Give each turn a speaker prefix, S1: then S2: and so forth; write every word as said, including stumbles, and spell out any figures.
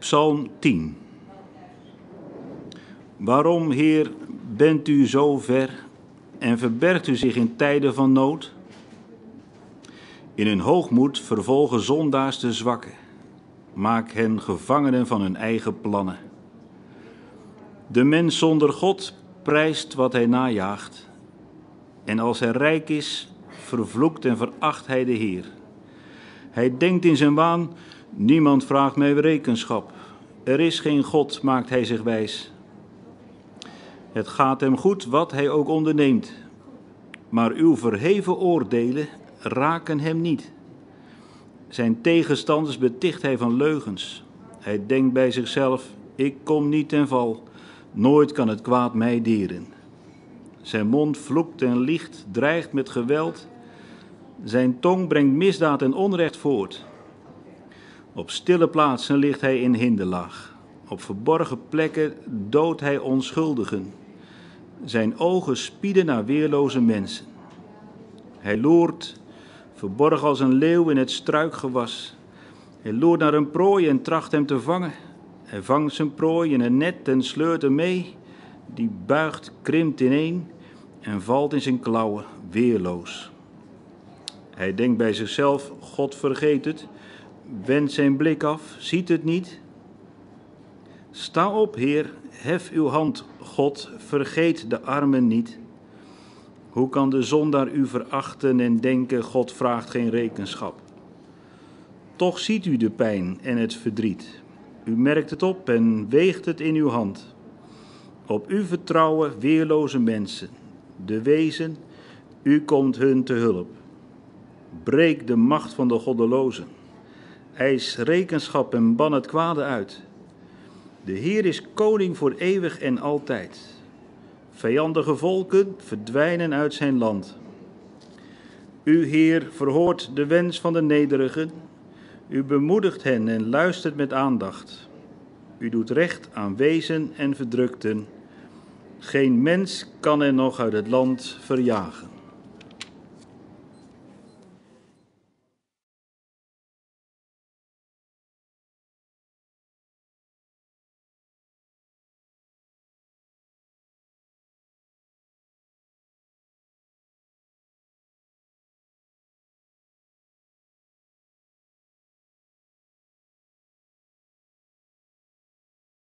S1: Psalm tien. Waarom, Heer, bent u zo ver en verbergt u zich in tijden van nood? In hun hoogmoed vervolgen zondaars de zwakken. Maak hen gevangenen van hun eigen plannen. De mens zonder God prijst wat hij najaagt. En als hij rijk is, vervloekt en veracht hij de Heer. Hij denkt in zijn waan, niemand vraagt mij rekenschap. Er is geen God, maakt hij zich wijs. Het gaat hem goed wat hij ook onderneemt. Maar uw verheven oordelen raken hem niet. Zijn tegenstanders beticht hij van leugens. Hij denkt bij zichzelf, ik kom niet ten val. Nooit kan het kwaad mij deren. Zijn mond vloekt en liegt, dreigt met geweld. Zijn tong brengt misdaad en onrecht voort. Op stille plaatsen ligt hij in hinderlaag. Op verborgen plekken doodt hij onschuldigen. Zijn ogen spieden naar weerloze mensen. Hij loert, verborgen als een leeuw in het struikgewas. Hij loert naar een prooi en tracht hem te vangen. Hij vangt zijn prooi in een net en sleurt hem mee. Die buigt, krimpt ineen en valt in zijn klauwen, weerloos. Hij denkt bij zichzelf, God vergeet het, wendt zijn blik af, ziet het niet. Sta op, Heer, hef uw hand, God, vergeet de armen niet. Hoe kan de zondaar u verachten en denken, God vraagt geen rekenschap? Toch ziet u de pijn en het verdriet. U merkt het op en weegt het in uw hand. Op u vertrouwen weerloze mensen. De wezen, u komt hun te hulp. Breek de macht van de goddelozen. Eis rekenschap en ban het kwade uit. De Heer is koning voor eeuwig en altijd. Vijandige volken verdwijnen uit zijn land. U, Heer, verhoort de wens van de nederigen. U bemoedigt hen en luistert met aandacht. U doet recht aan wezen en verdrukten. Geen mens kan hen nog uit het land verjagen.